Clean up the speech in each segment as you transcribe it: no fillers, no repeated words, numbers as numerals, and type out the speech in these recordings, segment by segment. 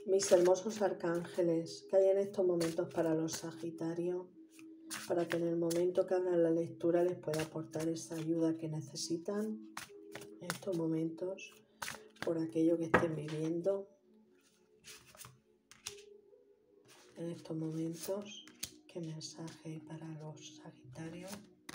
Mis hermosos arcángeles, ¿qué hay en estos momentos para los Sagitarios? Para que en el momento que hagan la lectura les pueda aportar esa ayuda que necesitan en estos momentos, por aquello que estén viviendo en estos momentos. ¿Qué mensaje hay para los Sagitarios?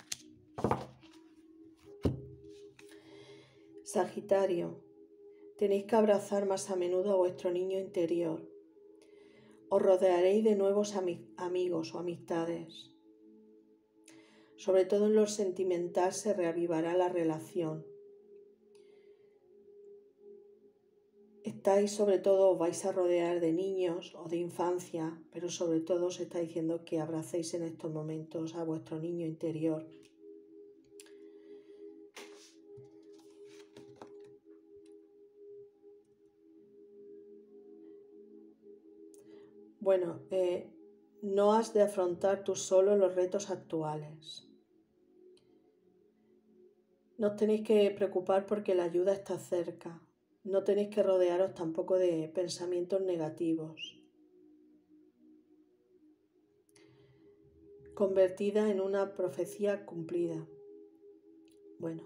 Sagitario, tenéis que abrazar más a menudo a vuestro niño interior. Os rodearéis de nuevos amigos o amistades. Sobre todo en lo sentimental se reavivará la relación. Sobre todo os vais a rodear de niños o de infancia, pero sobre todo os está diciendo que abracéis en estos momentos a vuestro niño interior. Bueno, no has de afrontar tú solo los retos actuales. No os tenéis que preocupar porque la ayuda está cerca. No tenéis que rodearos tampoco de pensamientos negativos. Convertida en una profecía cumplida. Bueno,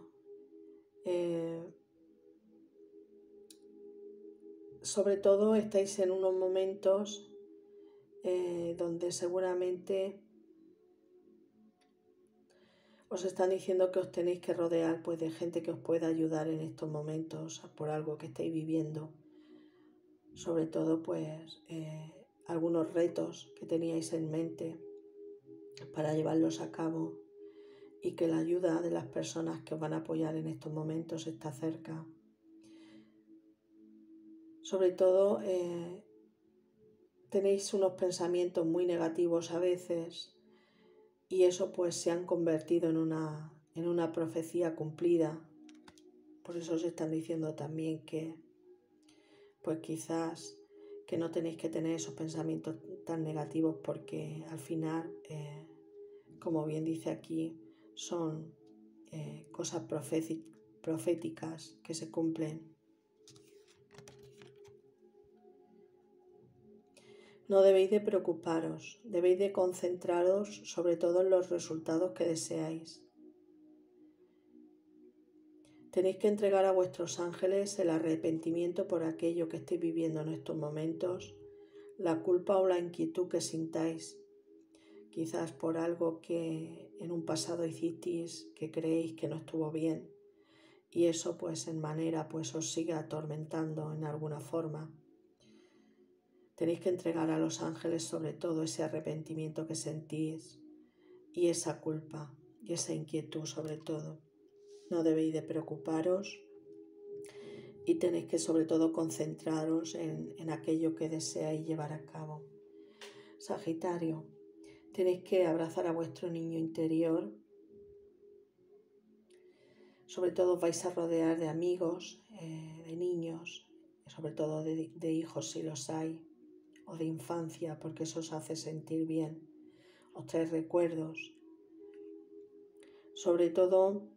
sobre todo estáis en unos momentos donde seguramente os están diciendo que os tenéis que rodear pues, de gente que os pueda ayudar en estos momentos por algo que estáis viviendo. Sobre todo, pues, algunos retos que teníais en mente para llevarlos a cabo y que la ayuda de las personas que os van a apoyar en estos momentos está cerca. Sobre todo, tenéis unos pensamientos muy negativos a veces y eso pues se han convertido en una profecía cumplida. Por eso os están diciendo también que pues quizás que no tenéis que tener esos pensamientos tan negativos porque al final, como bien dice aquí, son cosas proféticas que se cumplen. No debéis de preocuparos, debéis de concentraros sobre todo en los resultados que deseáis. Tenéis que entregar a vuestros ángeles el arrepentimiento por aquello que estéis viviendo en estos momentos, la culpa o la inquietud que sintáis, quizás por algo que en un pasado hicisteis que creéis que no estuvo bien y eso pues en manera pues os sigue atormentando en alguna forma. Tenéis que entregar a los ángeles sobre todo ese arrepentimiento que sentís y esa culpa y esa inquietud sobre todo. No debéis de preocuparos y tenéis que sobre todo concentraros en aquello que deseáis llevar a cabo. Sagitario, tenéis que abrazar a vuestro niño interior. Sobre todo os vais a rodear de amigos, de niños, sobre todo de hijos si los hay, o de infancia, porque eso os hace sentir bien, os trae recuerdos. Sobre todo,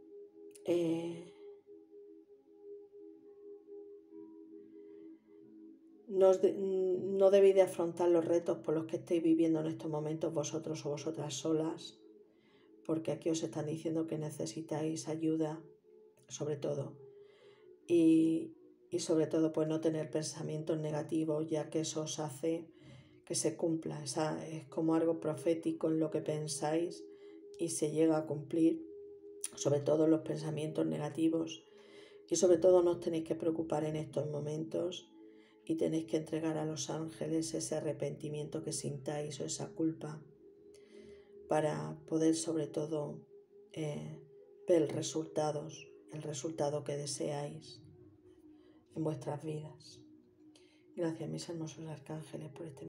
no debéis de afrontar los retos por los que estéis viviendo en estos momentos vosotros o vosotras solas, porque aquí os están diciendo que necesitáis ayuda, sobre todo. Y sobre todo pues no tener pensamientos negativos, ya que eso os hace que se cumpla. Es como algo profético en lo que pensáis y se llega a cumplir, sobre todo los pensamientos negativos. Y sobre todo no os tenéis que preocupar en estos momentos y tenéis que entregar a los ángeles ese arrepentimiento que sintáis o esa culpa para poder sobre todo ver el resultado que deseáis en vuestras vidas. Gracias, mis hermosos arcángeles, por este